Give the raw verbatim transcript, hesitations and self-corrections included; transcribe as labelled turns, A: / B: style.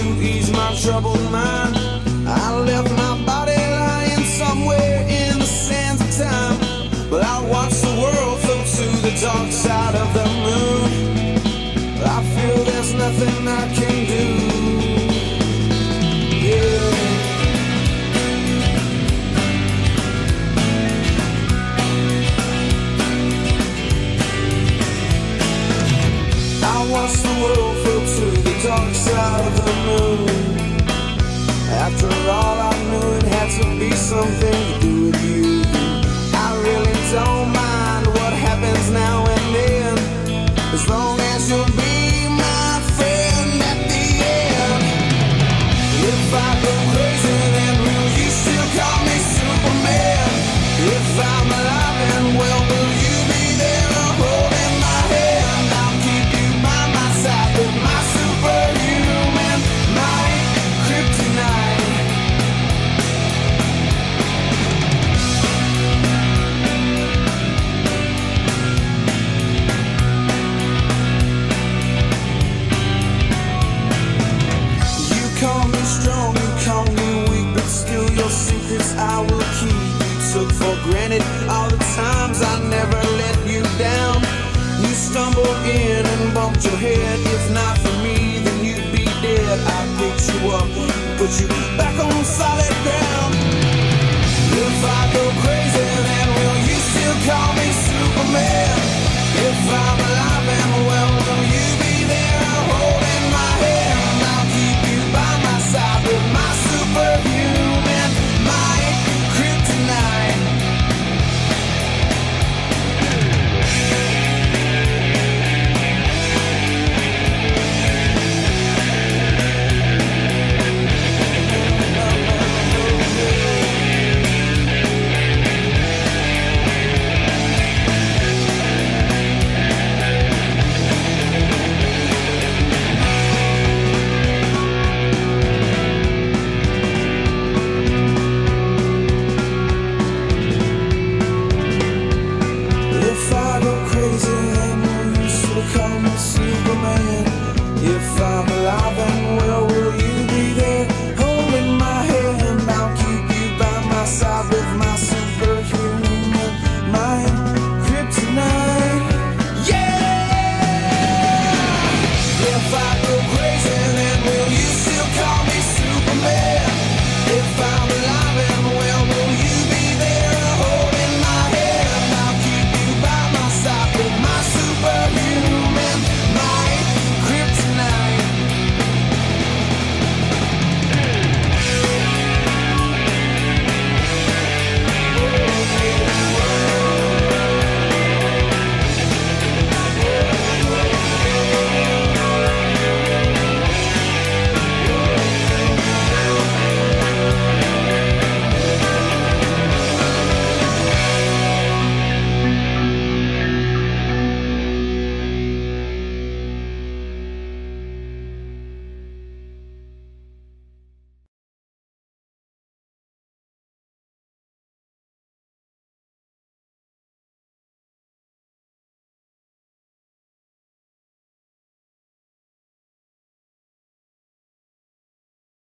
A: ease my troubled mind. I left my body lying somewhere in the sands of time, but I watched the world float to the dark side of the moon. I feel there's nothing I can do. Yeah. I watched the world float to the dark side of the moon. After all, I knew it had to be something to do with you. I really don't mind what happens now and then, as long as you'll be my friend at the end. If I go crazy, then will you still call me Superman? If I'm alive and well, will you be there holding my hand? I'll keep you by my side with my superhuman might, kryptonite. Call me strong, you call me weak, but still your secrets I will keep. You took for granted all the times I never let you down. You stumbled in and bumped your head. If not for me, then you'd be dead. I picked you up, put you back on solid ground.